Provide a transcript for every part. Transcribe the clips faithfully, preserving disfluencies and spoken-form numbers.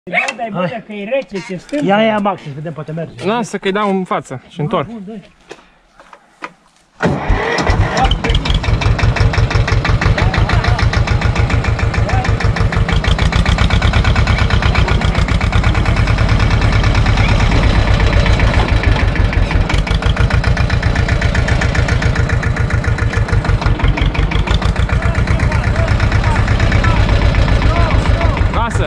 Dai bă, că e rece, ce stâmpă. Ia, ia, Max, să vedem, poate merge. Lasă că-i dau în față și întorc. Lasă!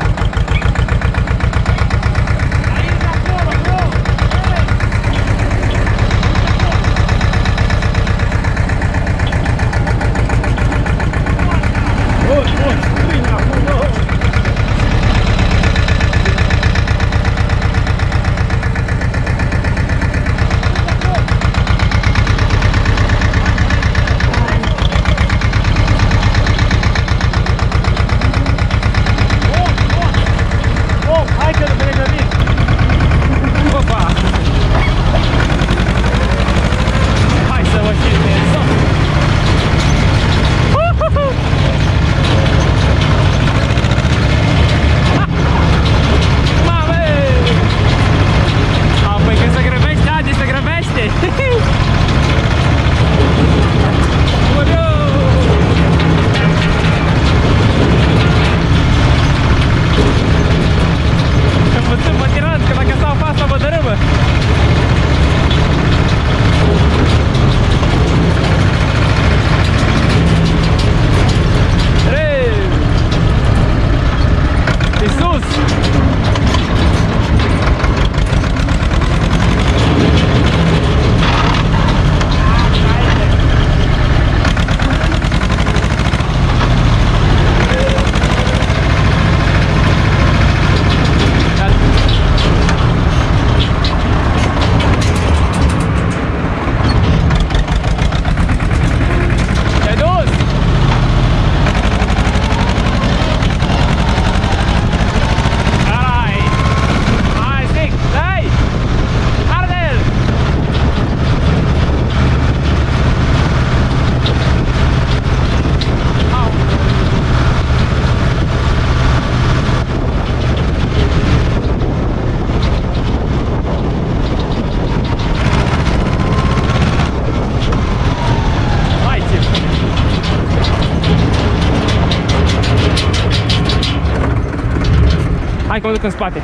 Hai că mă duc în spate.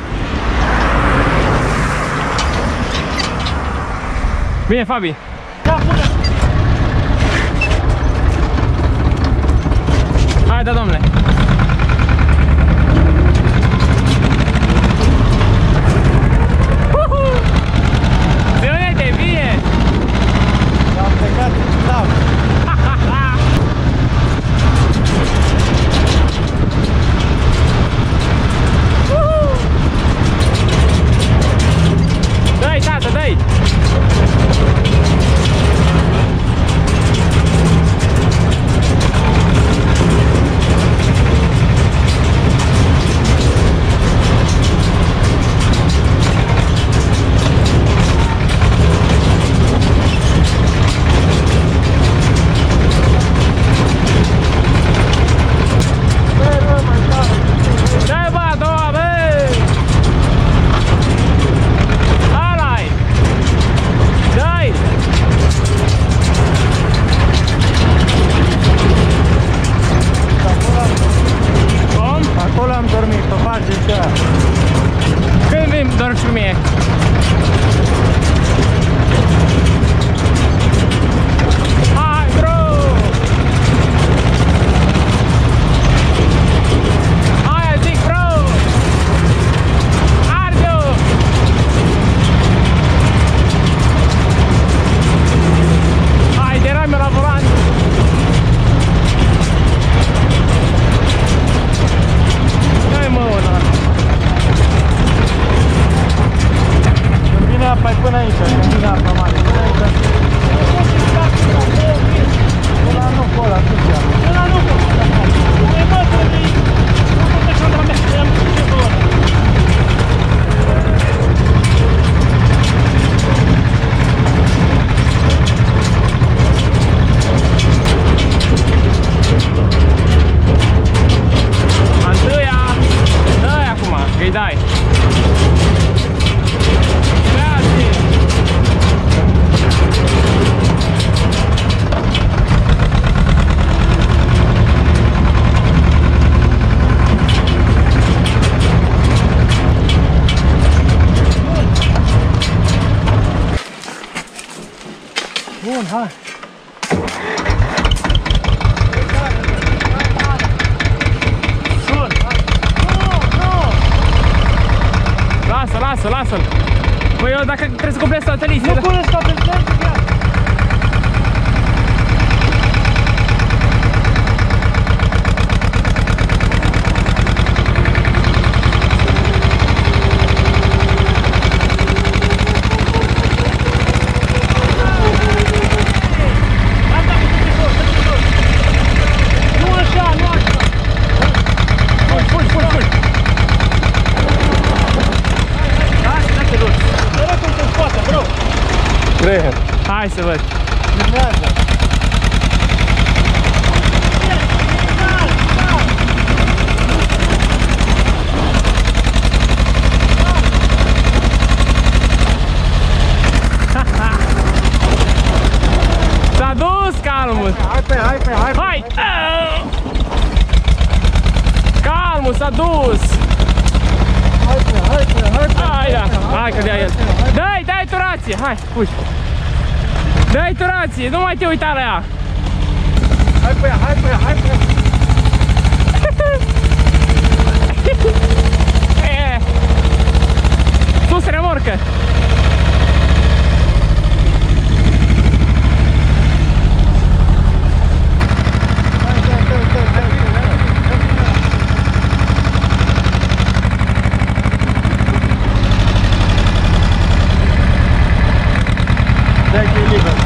Bine, Fabi. Hai, da, domnule. Ține-te, bine! Am plecat în tavă. Dai, tată, dai! Bun, hai. Lasă, lasă, lasă-l. Păi eu dacă trebuie să complet toate listele. Nu pune toate listele. Hai să văd. S-a dus calmul. Hai pe, hai pe, hai pe. Hai! Calmul, s-a dus. Hai pe, hai pe, hai pe. Hai, da. Hai că dea el. Dai, dai turație. Hai, puși. Dai turație, nu mai te uita la ea. Hai pe ea, hai pe ea, hai pe ea. E. Sus remorcă. Dai că e liber.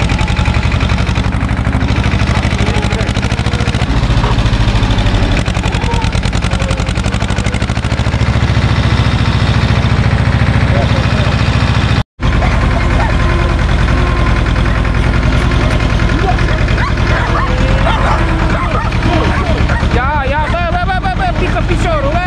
Ia, ia, bă, bă, bă, bă, bă, pică piciorul, bă!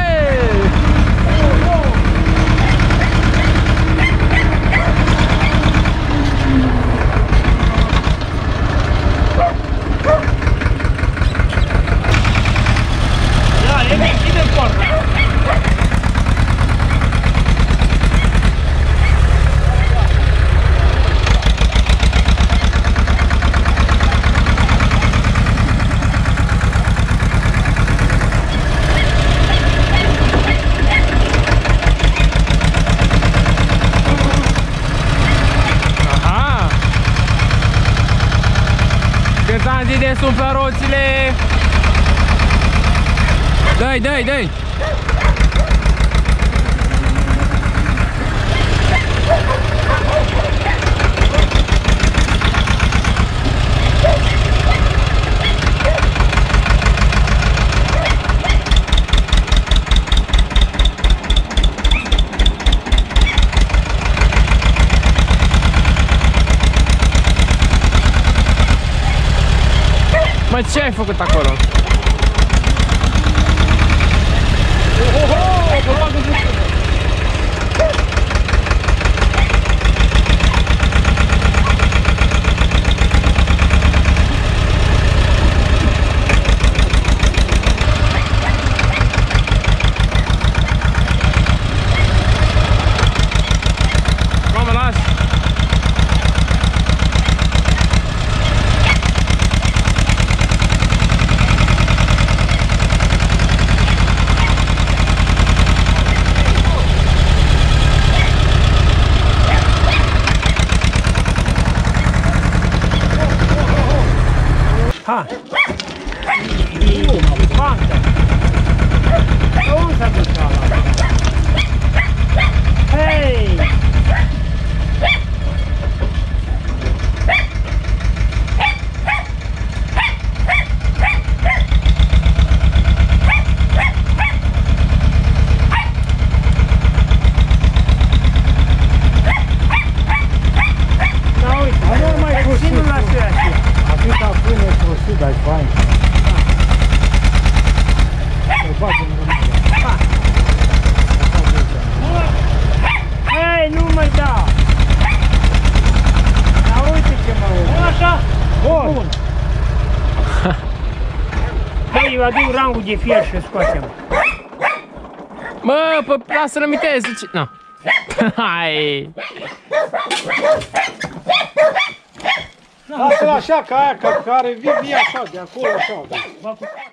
Ia, e de portă. Aha! Cât am zis de suflă roțile! Dai, dai, dai! Mă, ce ai făcut acolo? Mamă, las! îi aduc rangul de fier și scoatem. Mă, pă, lasă rămiteze. Nu. Hai. Lasă-l așa, ca aia, ca care vii așa, de acolo, așa.